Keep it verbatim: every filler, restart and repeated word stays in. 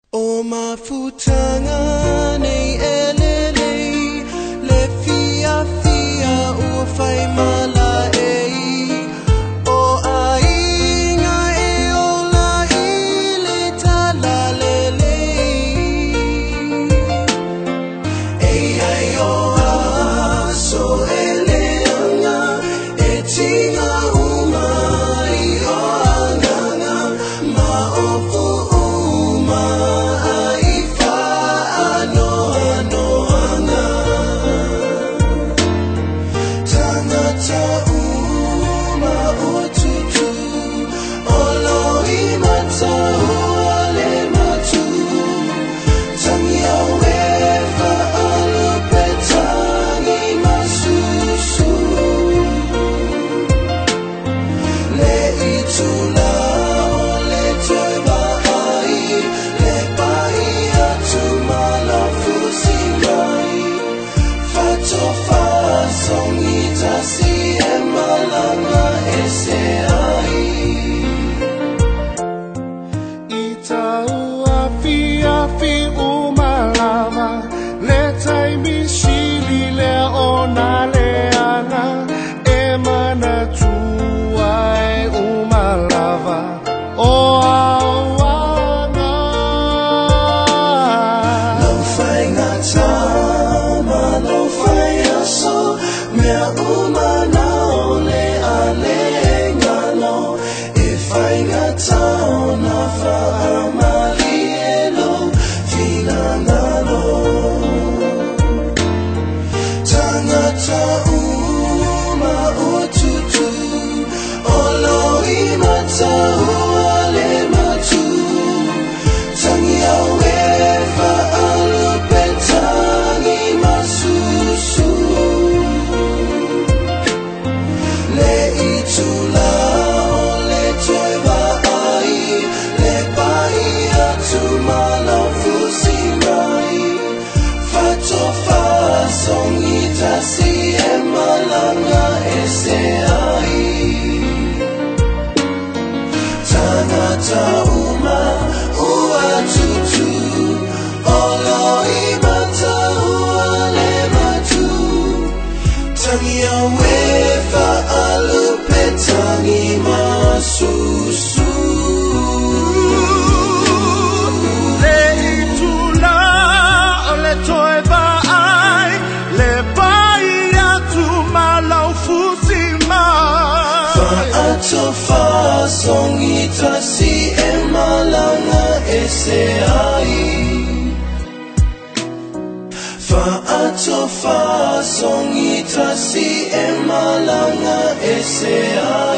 O mafutanga nei elele le fia fia o fai mala ei o ainga e o la ile tala lele ei ai o aso ele anga e tinga umai o anganga ma o fu Song itasi emalanga ese ai fa ato fa song itasi emalanga ese ai